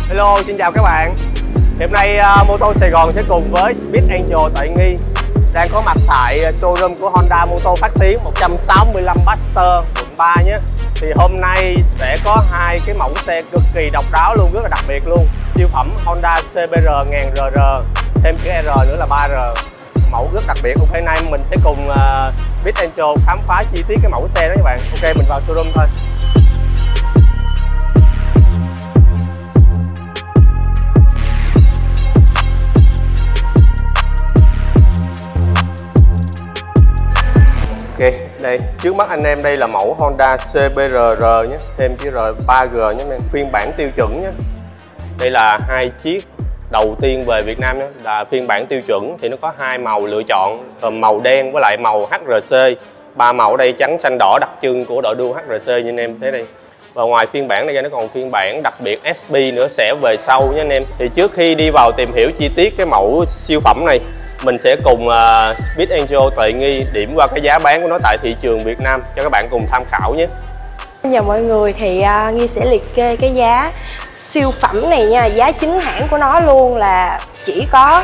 Hello, xin chào các bạn. Hôm nay Mô tô Sài Gòn sẽ cùng với Speed Angel tại Nghi đang có mặt tại showroom của Honda Mô tô Phát Tiến 165 Buster quận 3 nhé. Thì hôm nay sẽ có hai cái mẫu xe cực kỳ độc đáo luôn, rất là đặc biệt luôn. Siêu phẩm Honda CBR 1000RR, thêm cái R nữa là 3R. Mẫu rất đặc biệt. Hôm nay mình sẽ cùng Speed Angel khám phá chi tiết cái mẫu xe đó các bạn. Ok, mình vào showroom thôi. Ok, đây trước mắt anh em đây là mẫu Honda CBR nhé, thêm cái R3G nhé, phiên bản tiêu chuẩn nhé. Đây là hai chiếc đầu tiên về Việt Nam nhé, là phiên bản tiêu chuẩn thì nó có hai màu lựa chọn, gồm màu đen với lại màu HRC. Ba màu ở đây trắng, xanh, đỏ đặc trưng của đội đua HRC như anh em thấy đây. Và ngoài phiên bản này ra nó còn phiên bản đặc biệt SP nữa sẽ về sau nhé anh em. Thì trước khi đi vào tìm hiểu chi tiết cái mẫu siêu phẩm này, mình sẽ cùng Speed Angel tại Nghi điểm qua cái giá bán của nó tại thị trường Việt Nam cho các bạn cùng tham khảo nhé. Xin chào mọi người, thì Nghi sẽ liệt kê cái giá siêu phẩm này nha. Giá chính hãng của nó luôn là chỉ có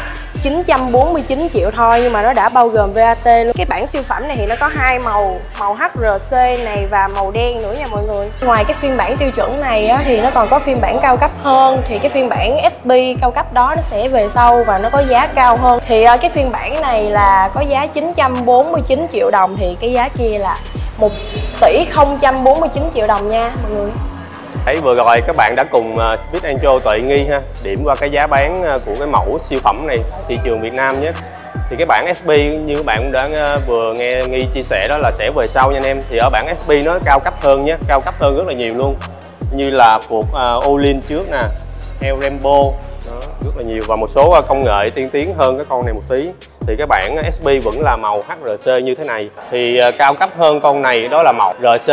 949 triệu thôi, nhưng mà nó đã bao gồm VAT luôn. Cái bản siêu phẩm này thì nó có hai màu, màu HRC này và màu đen nữa nha mọi người. Ngoài cái phiên bản tiêu chuẩn này á, thì nó còn có phiên bản cao cấp hơn. Thì cái phiên bản SP cao cấp đó nó sẽ về sau và nó có giá cao hơn. Thì cái phiên bản này là có giá 949 triệu đồng, thì cái giá kia là 1 tỷ 049 triệu đồng nha mọi người. Đấy, vừa rồi các bạn đã cùng Speed Angel Tuệ Nghi điểm qua cái giá bán của cái mẫu siêu phẩm này thị trường Việt Nam nhé. Thì cái bản SP như các bạn cũng đã vừa nghe Nghi chia sẻ đó là sẽ về sau nha anh em. Thì ở bản SP nó cao cấp hơn nhé, cao cấp hơn rất là nhiều luôn. Như là phuộc Olin trước nè, El Rambo đó, rất là nhiều, và một số công nghệ tiên tiến hơn cái con này một tí. Thì cái bản SP vẫn là màu HRC như thế này. Thì cao cấp hơn con này đó là màu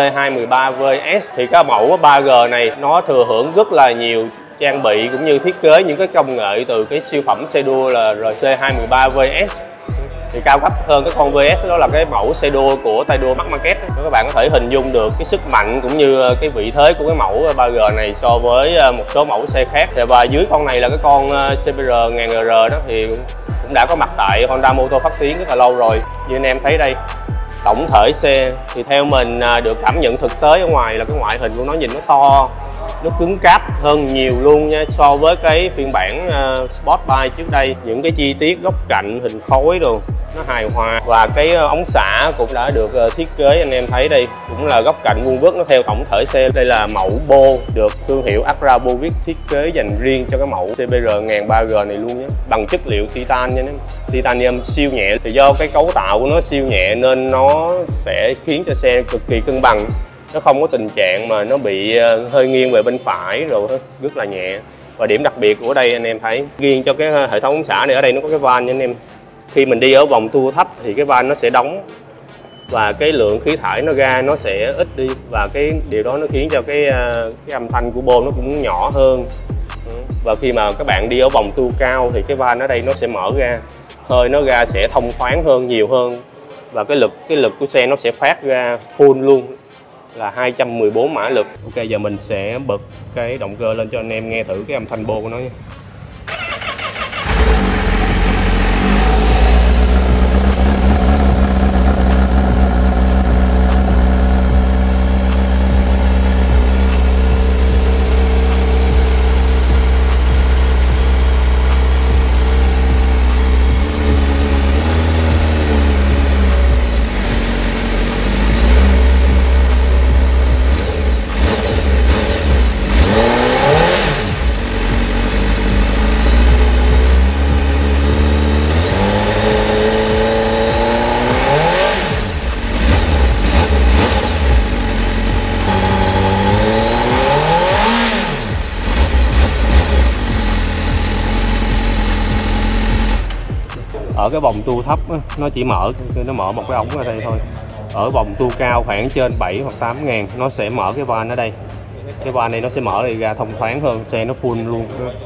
RC213VS. Thì cái mẫu 3G này nó thừa hưởng rất là nhiều trang bị cũng như thiết kế những cái công nghệ từ cái siêu phẩm xe đua là RC213VS. Thì cao cấp hơn cái con VS đó là cái mẫu xe đua của tay đua Marc Marquez. Các bạn có thể hình dung được cái sức mạnh cũng như cái vị thế của cái mẫu 3G này so với một số mẫu xe khác. Và dưới con này là cái con CBR 1000RR đó thì cũng đã có mặt tại Honda Mô tô Phát Tiến rất là lâu rồi. Như anh em thấy đây, tổng thể xe thì theo mình được cảm nhận thực tế ở ngoài là cái ngoại hình của nó nhìn nó to, nó cứng cáp hơn nhiều luôn nha so với cái phiên bản Sport Bike trước đây. Những cái chi tiết góc cạnh, hình khối đồ nó hài hòa, và cái ống xả cũng đã được thiết kế anh em thấy đây, cũng là góc cạnh vuông vức nó theo tổng thể xe. Đây là mẫu bô được thương hiệu Accra Bovic thiết kế dành riêng cho cái mẫu CBR 1000 3G này luôn nhé, bằng chất liệu titan nha, titanium siêu nhẹ. Thì do cái cấu tạo của nó siêu nhẹ nên nó sẽ khiến cho xe cực kỳ cân bằng, nó không có tình trạng mà nó bị hơi nghiêng về bên phải rồi, rất là nhẹ. Và điểm đặc biệt của đây anh em thấy riêng cho cái hệ thống ống xả này, ở đây nó có cái van nha anh em. Khi mình đi ở vòng tua thấp thì cái van nó sẽ đóng và cái lượng khí thải nó ra nó sẽ ít đi, và cái điều đó nó khiến cho cái âm thanh của bô nó cũng nhỏ hơn. Và khi mà các bạn đi ở vòng tua cao thì cái van ở đây nó sẽ mở ra, hơi nó ra sẽ thông thoáng hơn, nhiều hơn, và cái lực của xe nó sẽ phát ra full luôn là 214 mã lực. Ok, giờ mình sẽ bật cái động cơ lên cho anh em nghe thử cái âm thanh bô của nó nhé. Ở cái vòng tua thấp nó chỉ mở một cái ống ở đây thôi. Ở vòng tua cao khoảng trên 7 hoặc 8 ngàn nó sẽ mở cái van ở đây. Cái van này nó sẽ mở đây ra thông thoáng hơn, xe nó full luôn.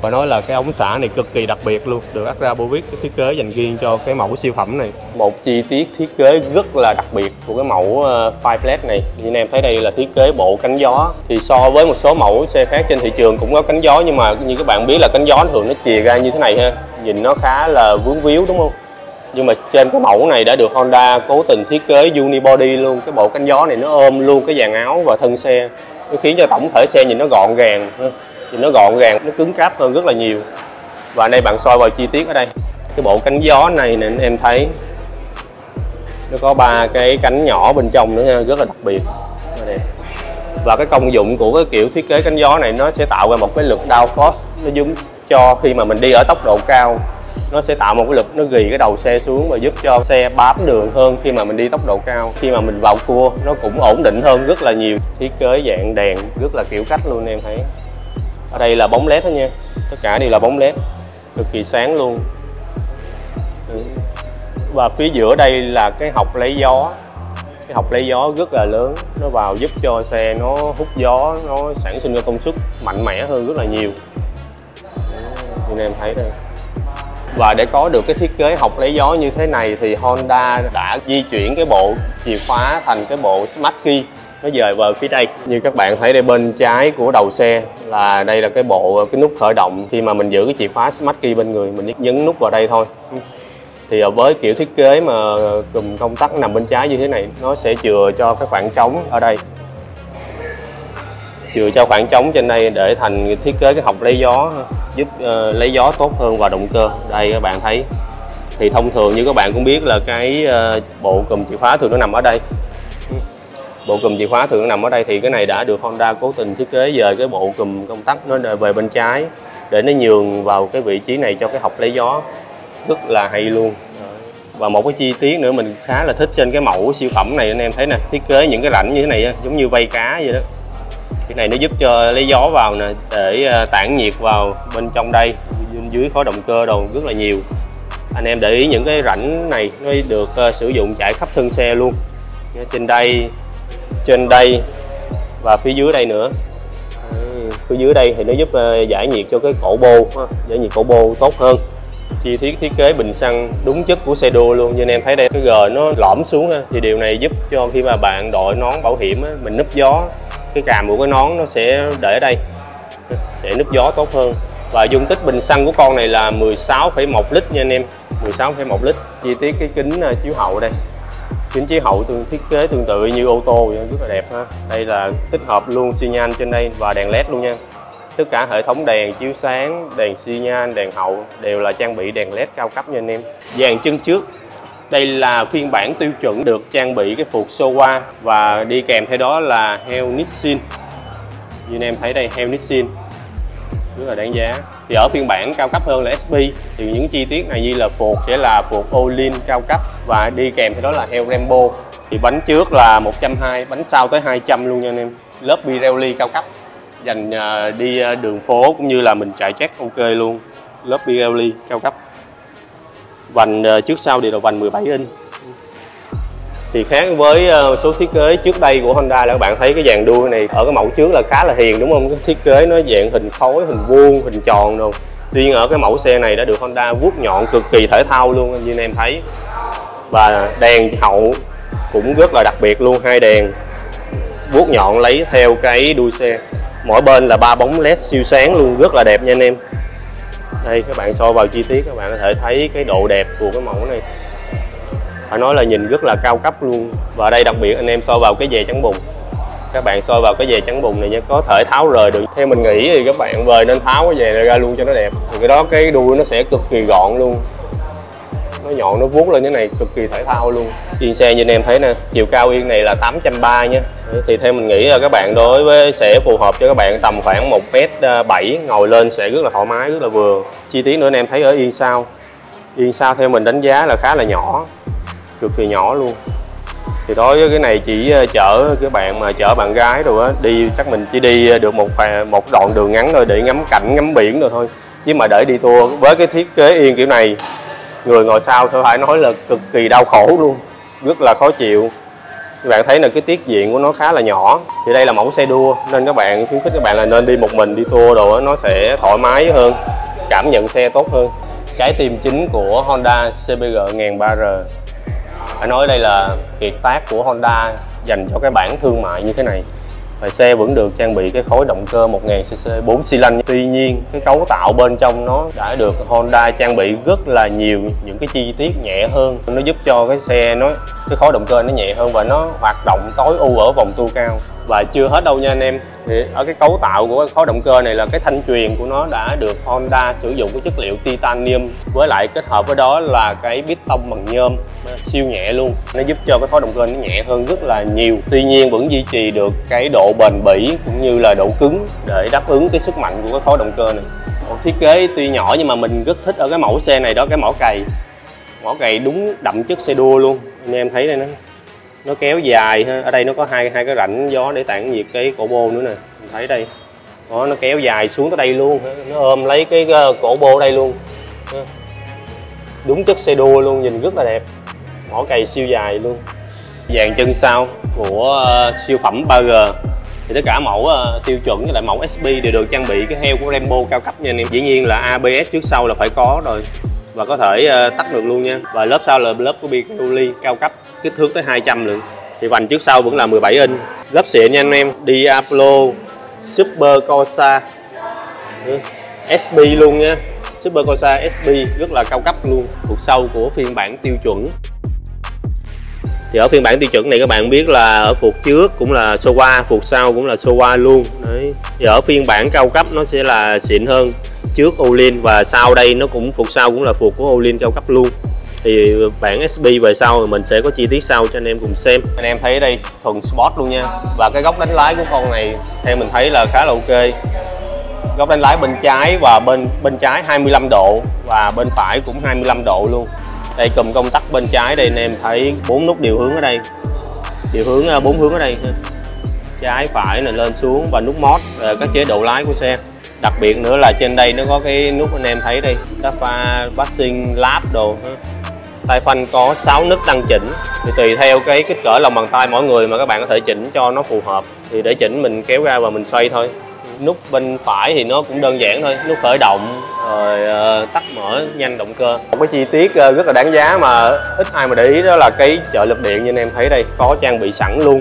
Phải nói là cái ống xả này cực kỳ đặc biệt luôn, được Akrapovic thiết kế dành riêng cho cái mẫu siêu phẩm này. Một chi tiết thiết kế rất là đặc biệt của cái mẫu Fireblade này, như anh em thấy đây là thiết kế bộ cánh gió. Thì so với một số mẫu xe khác trên thị trường cũng có cánh gió, nhưng mà như các bạn biết là cánh gió thường nó chìa ra như thế này ha, nhìn nó khá là vướng víu đúng không? Nhưng mà trên cái mẫu này đã được Honda cố tình thiết kế unibody luôn, cái bộ cánh gió này nó ôm luôn cái dàn áo và thân xe, nó khiến cho tổng thể xe nhìn nó gọn gàng, nó cứng cáp hơn rất là nhiều. Và đây bạn soi vào chi tiết ở đây, cái bộ cánh gió này nè em thấy nó có 3 cái cánh nhỏ bên trong nữa ha, rất là đặc biệt. Và cái công dụng của cái kiểu thiết kế cánh gió này nó sẽ tạo ra một cái lực downforce, nó giúp cho khi mà mình đi ở tốc độ cao nó sẽ tạo một cái lực, nó ghì cái đầu xe xuống và giúp cho xe bám đường hơn khi mà mình đi tốc độ cao. Khi mà mình vào cua nó cũng ổn định hơn rất là nhiều. Thiết kế dạng đèn rất là kiểu cách luôn em thấy. Ở đây là bóng led đó nha, tất cả đều là bóng led cực kỳ sáng luôn. Và phía giữa đây là cái hộc lấy gió, cái hộc lấy gió rất là lớn, nó vào giúp cho xe nó hút gió, nó sản sinh ra công suất mạnh mẽ hơn rất là nhiều, như em thấy đây. Và để có được cái thiết kế hộc lấy gió như thế này thì Honda đã di chuyển cái bộ chìa khóa thành cái bộ Smart Key, nó dời vào phía đây. Như các bạn thấy đây, bên trái của đầu xe là đây là cái nút khởi động. Khi mà mình giữ cái chìa khóa Smart Key bên người, mình nhấn nút vào đây thôi. Thì với kiểu thiết kế mà cùm công tắc nằm bên trái như thế này, nó sẽ chừa cho cái khoảng trống ở đây, chừa cho khoảng trống trên đây để thành thiết kế cái hộc lấy gió, giúp lấy gió tốt hơn vào động cơ. Đây các bạn thấy, thì thông thường như các bạn cũng biết là cái bộ cùm chìa khóa thường nó nằm ở đây. Bộ cùm chìa khóa thường nó nằm ở đây, thì cái này đã được Honda cố tình thiết kế dời cái bộ cùm công tắc nó về bên trái để nó nhường vào cái vị trí này cho cái hộc lấy gió, rất là hay luôn. Và một cái chi tiết nữa mình khá là thích trên cái mẫu siêu phẩm này, anh em thấy nè, thiết kế những cái rãnh như thế này giống như vây cá vậy đó. Cái này nó giúp cho lấy gió vào nè, để tản nhiệt vào bên trong đây, bên dưới khối động cơ đồ rất là nhiều. Anh em để ý những cái rãnh này nó được sử dụng trải khắp thân xe luôn, trên đây và phía dưới đây nữa. Phía dưới đây thì nó giúp giải nhiệt cho cái cổ bô, giải nhiệt cổ bô tốt hơn. Chi tiết thiết kế bình xăng đúng chất của xe đua luôn, như anh em thấy đây, cái G nó lõm xuống ha, thì điều này giúp cho khi mà bạn đội nón bảo hiểm á, mình núp gió, cái càm của cái nón nó sẽ để ở đây, sẽ núp gió tốt hơn. Và dung tích bình xăng của con này là 16,1 lít nha anh em, 16,1 lít. Chi tiết cái kính chiếu hậu đây, kính chiếu hậu thiết kế tương tự như ô tô vậy, rất là đẹp ha. Đây là tích hợp luôn xi nhan trên đây và đèn led luôn nha. Tất cả hệ thống đèn chiếu sáng, đèn xi nhan, đèn hậu đều là trang bị đèn led cao cấp nha anh em. Dàn chân trước, đây là phiên bản tiêu chuẩn được trang bị cái phuộc Showa và đi kèm theo đó là heo Nissin. Như anh em thấy đây, heo Nissin rất là đáng giá. Thì ở phiên bản cao cấp hơn là SP thì những chi tiết này như là phuộc sẽ là phuộc Olin cao cấp và đi kèm theo đó là heo Rambo. Thì bánh trước là 120, bánh sau tới 200 luôn nha anh em. Lớp Pirelli cao cấp dành đi đường phố cũng như là mình chạy check ok luôn. Lớp Pirelli cao cấp. Vành trước sau đều là vành 17 inch. Thì khác với số thiết kế trước đây của Honda là các bạn thấy cái dàn đuôi này ở cái mẫu trước là khá là hiền đúng không? Cái thiết kế nó dạng hình khối, hình vuông, hình tròn đâu. Tuy nhiên ở cái mẫu xe này đã được Honda vuốt nhọn cực kỳ thể thao luôn như anh em thấy. Và đèn hậu cũng rất là đặc biệt luôn, hai đèn vuốt nhọn lấy theo cái đuôi xe. Mỗi bên là 3 bóng led siêu sáng luôn, rất là đẹp nha anh em. Đây các bạn soi vào chi tiết các bạn có thể thấy cái độ đẹp của cái mẫu này. Phải nói là nhìn rất là cao cấp luôn. Và đây đặc biệt anh em soi vào cái dè chắn bùn. Các bạn soi vào cái dè chắn bùn này nha, có thể tháo rời được. Theo mình nghĩ thì các bạn về nên tháo cái dè này ra luôn cho nó đẹp. Thì cái đó cái đuôi nó sẽ cực kỳ gọn luôn. Nó nhọn nó vuốt lên như này cực kỳ thể thao luôn. Yên xe như anh em thấy nè, chiều cao yên này là 830 nha. Thì theo mình nghĩ là các bạn đối với sẽ phù hợp cho các bạn tầm khoảng 1m7, ngồi lên sẽ rất là thoải mái, rất là vừa. Chi tiết nữa anh em thấy ở yên sau. Yên sau theo mình đánh giá là khá là nhỏ, cực kỳ nhỏ luôn. Thì đối với cái này chỉ chở các bạn mà chở bạn gái rồi á, đi chắc mình chỉ đi được một đoạn đường ngắn thôi để ngắm cảnh, ngắm biển rồi thôi. Chứ mà để đi tour với cái thiết kế yên kiểu này, người ngồi sau tôi phải nói là cực kỳ đau khổ luôn, rất là khó chịu. Các bạn thấy là cái tiết diện của nó khá là nhỏ. Thì đây là mẫu xe đua nên các bạn khuyến khích các bạn là nên đi một mình đi tour đồ, nó sẽ thoải mái hơn, cảm nhận xe tốt hơn. Trái tim chính của Honda CBR 1300R. Phải nói đây là kiệt tác của Honda dành cho cái bản thương mại như thế này. Và xe vẫn được trang bị cái khối động cơ 1000cc 4 xi lanh. Tuy nhiên cái cấu tạo bên trong nó đã được Honda trang bị rất là nhiều những cái chi tiết nhẹ hơn. Nó giúp cho cái xe cái khối động cơ nó nhẹ hơn và nó hoạt động tối ưu ở vòng tua cao. Và chưa hết đâu nha anh em. Thì ở cái cấu tạo của cái khối động cơ này là cái thanh truyền của nó đã được Honda sử dụng cái chất liệu titanium, với lại kết hợp với đó là cái piston bằng nhôm siêu nhẹ luôn. Nó giúp cho cái khối động cơ nó nhẹ hơn rất là nhiều. Tuy nhiên vẫn duy trì được cái độ bền bỉ cũng như là độ cứng để đáp ứng cái sức mạnh của cái khối động cơ này. Một thiết kế tuy nhỏ nhưng mà mình rất thích ở cái mẫu xe này đó, cái mỏ cày. Mỏ cày đúng đậm chất xe đua luôn. Anh em thấy đây nó kéo dài ha. Ở đây nó có hai cái rãnh gió để tản nhiệt cái cổ bô nữa nè, mình thấy đây đó, nó kéo dài xuống tới đây luôn, nó ôm lấy cái cổ bô đây luôn, đúng chất xe đua luôn, nhìn rất là đẹp. Mỏ cày siêu dài luôn. Dàn chân sau của siêu phẩm 3G thì tất cả mẫu tiêu chuẩn với lại mẫu SP đều được trang bị cái heo của Rambo cao cấp nha anh em. Dĩ nhiên là ABS trước sau là phải có rồi và có thể tắt được luôn nha. Và lớp sau là lớp của Pirelli cao cấp, kích thước tới 200 lượng. Thì vành trước sau vẫn là 17 inch. Lớp xịn nha anh em. Diablo Super Corsa SP luôn nha. Super Corsa SP rất là cao cấp luôn. Thuộc sau của phiên bản tiêu chuẩn. Thì ở phiên bản tiêu chuẩn này các bạn biết là ở phuộc trước cũng là Showa, phuộc sau cũng là Showa luôn. Đấy. Thì ở phiên bản cao cấp nó sẽ là xịn hơn. Trước Olin và sau đây nó cũng phuộc sau cũng là phuộc của Olin cao cấp luôn. Thì bản SP về sau thì mình sẽ có chi tiết sau cho anh em cùng xem. Anh em thấy đây thuần sport luôn nha. Và cái góc đánh lái của con này theo mình thấy là khá là ok. Góc đánh lái bên trái và bên trái 25 độ và bên phải cũng 25 độ luôn. Đây cùm công tắc bên trái đây anh em thấy 4 nút điều hướng ở đây. Điều hướng 4 hướng ở đây. Trái phải là lên xuống và nút mod các chế độ lái của xe. Đặc biệt nữa là trên đây nó có cái nút anh em thấy đây, pha passing lap đồ. Tay phanh có 6 nấc tăng chỉnh. Thì tùy theo cái kích cỡ lòng bàn tay mỗi người mà các bạn có thể chỉnh cho nó phù hợp. Thì để chỉnh mình kéo ra và mình xoay thôi. Nút bên phải thì nó cũng đơn giản thôi, nút khởi động rồi tắt mở nhanh động cơ. Một cái chi tiết rất là đáng giá mà ít ai mà để ý đó là cái trợ lực điện như anh em thấy đây, có trang bị sẵn luôn.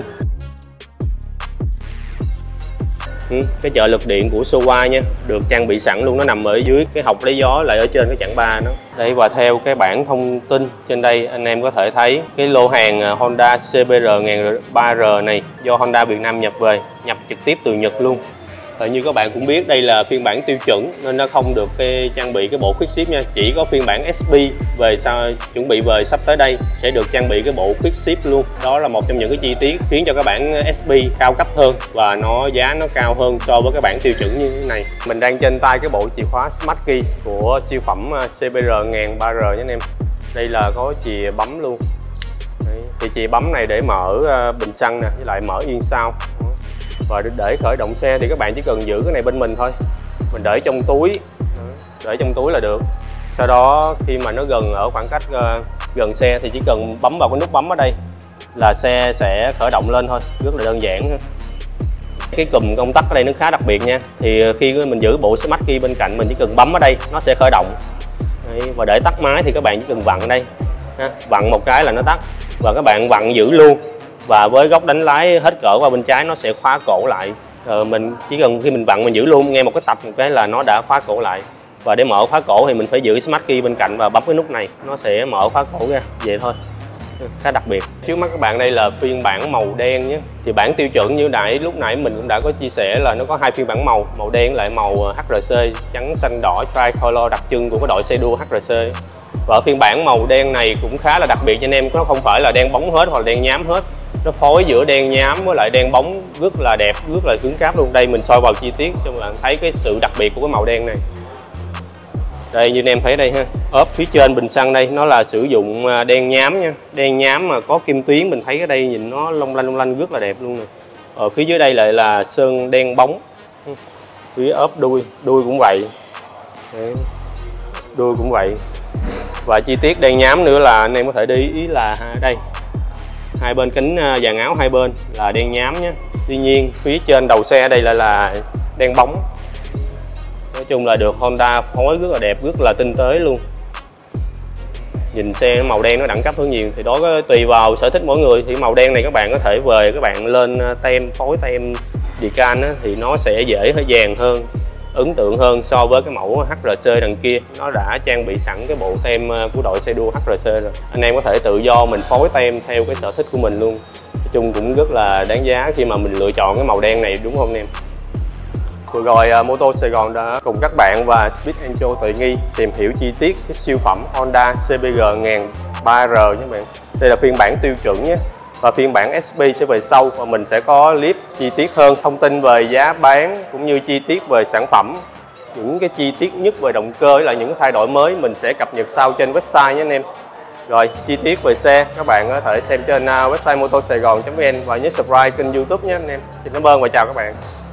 Cái trợ lực điện của Showa nha, được trang bị sẵn luôn, nó nằm ở dưới cái hộc lấy gió lại ở trên cái chặng ba nó. Đây và theo cái bảng thông tin trên đây anh em có thể thấy cái lô hàng Honda CBR 1300R này do Honda Việt Nam nhập về, nhập trực tiếp từ Nhật luôn. Như các bạn cũng biết đây là phiên bản tiêu chuẩn nên nó không được trang bị cái bộ quick ship nha. Chỉ có phiên bản SP về sau chuẩn bị về sắp tới đây sẽ được trang bị cái bộ quick ship luôn. Đó là một trong những cái chi tiết khiến cho các bản SP cao cấp hơn và giá nó cao hơn so với cái bản tiêu chuẩn như thế này. Mình đang trên tay cái bộ chìa khóa Smart Key của siêu phẩm CBR 1300R nhé anh em. Đây là có chìa bấm luôn. Đấy. Thì chìa bấm này để mở bình xăng nè, với lại mở yên sau. Và để khởi động xe thì các bạn chỉ cần giữ cái này bên mình thôi, mình để trong túi, là được. Sau đó khi mà nó gần ở khoảng cách gần xe thì chỉ cần bấm vào cái nút bấm ở đây là xe sẽ khởi động lên thôi, rất là đơn giản. Cái cùm công tắc ở đây nó khá đặc biệt nha. Thì khi mình giữ bộ Smart Key bên cạnh mình chỉ cần bấm ở đây nó sẽ khởi động. Đấy, và để tắt máy thì các bạn chỉ cần vặn ở đây, vặn một cái là nó tắt và các bạn vặn giữ luôn. Và với góc đánh lái hết cỡ qua bên trái nó sẽ khóa cổ lại. Mình chỉ cần khi mình vặn mình giữ luôn, nghe một cái tập một cái là nó đã khóa cổ lại. Và để mở khóa cổ thì mình phải giữ Smart Key bên cạnh và bấm cái nút này, nó sẽ mở khóa cổ ra, vậy thôi. Khá đặc biệt. Trước mắt các bạn đây là phiên bản màu đen nhé. Thì bản tiêu chuẩn như lúc nãy mình cũng đã có chia sẻ là nó có hai phiên bản màu đen lại màu HRC, trắng xanh đỏ tricolor đặc trưng của cái đội xe đua HRC. Và ở phiên bản màu đen này cũng khá là đặc biệt cho anh em, nó không phải là đen bóng hết hoặc là đen nhám hết. Nó phối giữa đen nhám với lại đen bóng rất là đẹp, rất là cứng cáp luôn. Đây mình soi vào chi tiết cho các bạn thấy cái sự đặc biệt của cái màu đen này. Đây như anh em thấy đây ha, ốp phía trên bình xăng đây nó là sử dụng đen nhám nha. Đen nhám mà có kim tuyến, mình thấy ở đây nhìn nó long lanh rất là đẹp luôn nè. Ở phía dưới đây lại là sơn đen bóng. Phía ốp đuôi cũng vậy. Đấy. Đuôi cũng vậy. Và chi tiết đen nhám nữa là anh em có thể để ý là đây Hai bên kính dàn áo hai bên là đen nhám nhé. Tuy nhiên phía trên đầu xe đây là đen bóng. Nói chung là được Honda phối rất là đẹp, rất là tinh tế luôn. Nhìn xe màu đen nó đẳng cấp hơn nhiều. Thì đó tùy vào sở thích mỗi người. Thì màu đen này các bạn có thể về các bạn lên tem, phối tem decal thì nó sẽ dễ dàng hơn, ấn tượng hơn so với cái mẫu HRC đằng kia. Nó đã trang bị sẵn cái bộ tem của đội xe đua HRC rồi. Anh em có thể tự do mình phối tem theo cái sở thích của mình luôn. Nói chung cũng rất là đáng giá khi mà mình lựa chọn cái màu đen này, đúng không anh em? Vừa rồi Mô tô Sài Gòn đã cùng các bạn và Speed Angel Tuệ Nghi tìm hiểu chi tiết cái siêu phẩm Honda CBR 1003R nhé bạn. Đây là phiên bản tiêu chuẩn nhé. Và phiên bản SP sẽ về sau và mình sẽ có clip chi tiết hơn, thông tin về giá bán cũng như chi tiết về sản phẩm, những cái chi tiết nhất về động cơ là những thay đổi mới mình sẽ cập nhật sau trên website nhé anh em. Rồi chi tiết về xe các bạn có thể xem trên website motosaigon.vn và nhớ subscribe kênh YouTube nhé anh em. Xin cảm ơn và chào các bạn.